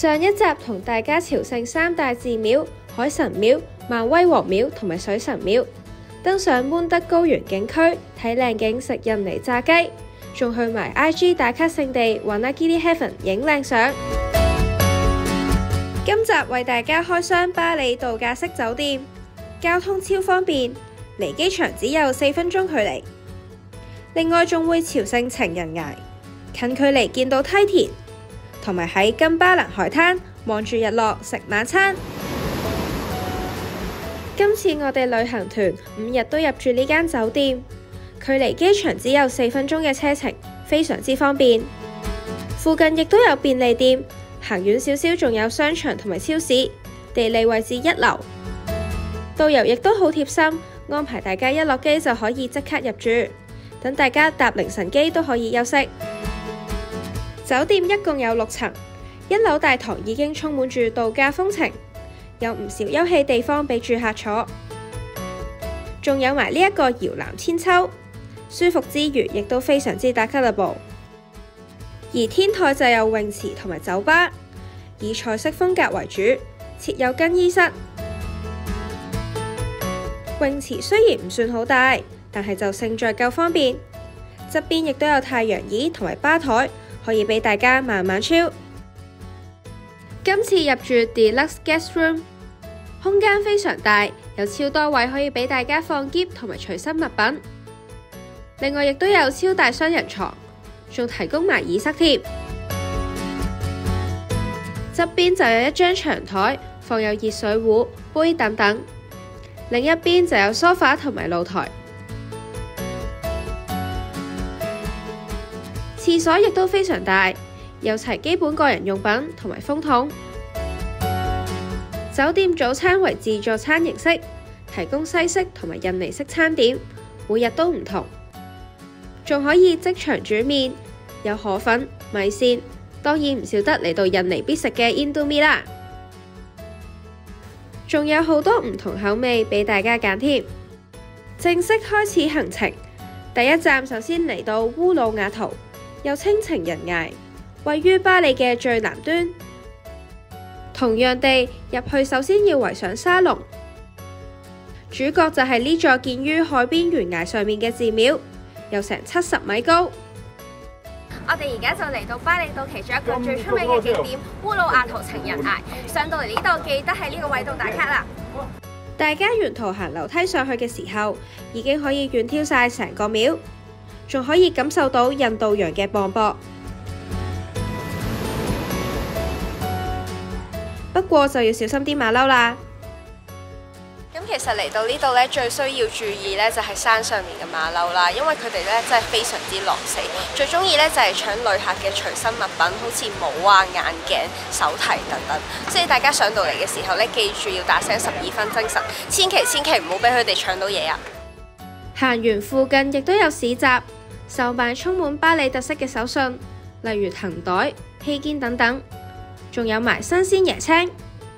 上一集同大家朝聖三大寺廟海神廟、萬威王廟同埋水神廟，登上滿德高原景區睇靚景、食印尼炸雞，仲去埋 IG 打卡聖地Wonogiri Heaven 影靚相。今集為大家開箱巴里度假式酒店，交通超方便，離機場只有4分鐘距離。另外仲會朝聖情人崖，近距離見到梯田，同埋喺金巴蘭海灘望住日落食晚餐。今次我哋旅行團5日都入住呢間酒店，距離機場只有4分鐘嘅車程，非常之方便。附近亦都有便利店，行遠少少仲有商場同埋超市，地理位置一流。導遊亦都好貼心，安排大家一落機就可以即刻入住，等大家搭凌晨機都可以休息。酒店一共有6層，1樓大堂已經充滿住度假風情，有唔少休憩地方俾住客坐，仲有埋呢一個搖籃千秋，舒服之餘亦都非常之打卡啦噃。而天台就有泳池同埋酒吧，以彩色風格為主，設有更衣室。泳池雖然唔算好大，但係就勝在夠方便。側邊亦都有太陽椅同埋吧台，可以俾大家慢慢 chill。今次入住 Deluxe Guest Room， 空間非常大，有超多位可以俾大家放篋同埋隨身物品。另外亦都有超大雙人床，仲提供埋耳塞添。側邊就有一張長台，放有熱水壺、杯等等。另一邊就有梳化同埋露台。廁所亦都非常大，有齊基本個人用品同埋風筒。酒店早餐為自助餐形式，提供西式同埋印尼式餐點，每日都唔同。仲可以即場煮麵，有河粉、米線，當然唔少得嚟到印尼必食嘅 Indomie 啦。仲有好多唔同口味俾大家揀添。正式開始行程，第一站首先嚟到烏魯雅圖，又稱情人崖，位於巴里嘅最南端。同樣地，入去首先要圍上沙龍，主角就係呢座建於海邊懸崖上面嘅寺廟，有成70米高。 我哋而家就嚟到巴里島其中一個最出名嘅景點烏魯雅圖情人崖，上到嚟呢度記得喺呢個位度打卡啦。 大家沿途行樓梯上去嘅時候，已經可以遠眺晒成個廟，仲可以感受到印度洋嘅磅礴。不過就要小心啲馬騮啦。 咁其實嚟到呢度咧，最需要注意咧就係山上面嘅馬騮啦，因為佢哋咧真係非常之狼死，最中意咧就係搶旅客嘅隨身物品，好似帽啊、眼鏡、手提等等。所以大家上到嚟嘅時候咧，記住要打醒12分精神，千祈唔好俾佢哋搶到嘢啊！ 行完附近亦都有市集，售賣充滿巴里特色嘅手信，例如藤袋、披肩等等，仲有埋新鮮椰青。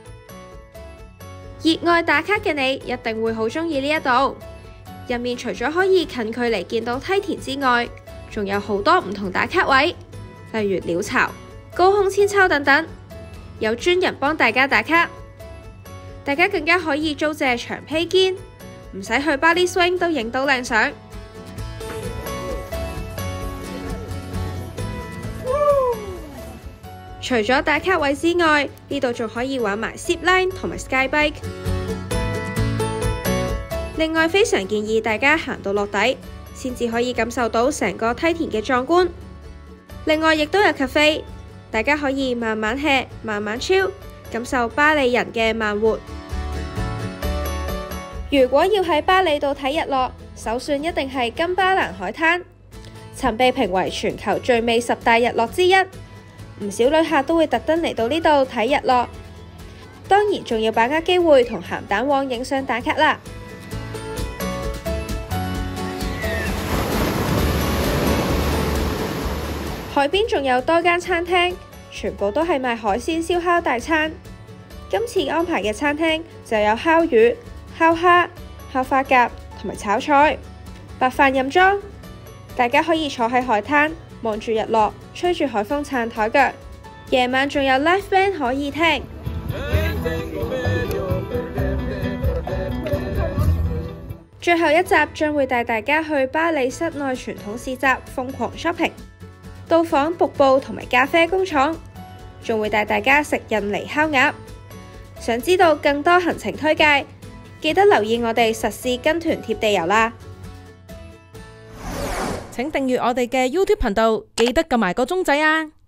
熱愛打卡嘅你一定會好中意呢一度，入面除咗可以近距離見到梯田之外，仲有好多唔同打卡位，例如鳥巢、高空千秋等等，有專人幫大家打卡。大家更加可以租借長披肩，唔使去巴里 swing 都影到靚相。除咗打卡位之外，呢度仲可以玩埋 zip line 同埋 sky bike。另外，非常建議大家行到落底，先至可以感受到成個梯田嘅壯觀。另外，亦都有 cafe， 大家可以慢慢吃、慢慢 chill， 感受巴里人嘅慢活。如果要喺巴里度睇日落，首選一定係金巴蘭海灘，曾被評為全球最美10大日落之一。唔少旅客都會特登嚟到呢度睇日落，當然仲要把握機會同鹹蛋黃影相打卡啦。海邊仲有多間餐廳，全部都係賣海鮮燒烤大餐。今次安排嘅餐廳就有烤魚、烤蝦、烤花甲同埋炒菜，白飯任裝。大家可以坐喺海灘，望住日落，吹住海風撐台腳， 夜晚仲有 live band 可以聽。最後一集將會帶大家去巴黎室內傳統市集瘋狂 shopping， 到訪瀑布同埋咖啡工廠，仲會帶大家食印尼烤鴨。想知道更多行程推介，記得留意我哋實事跟團貼地遊啦！ 請訂閱我哋嘅 YouTube 頻道，記得撳埋個鐘仔啊！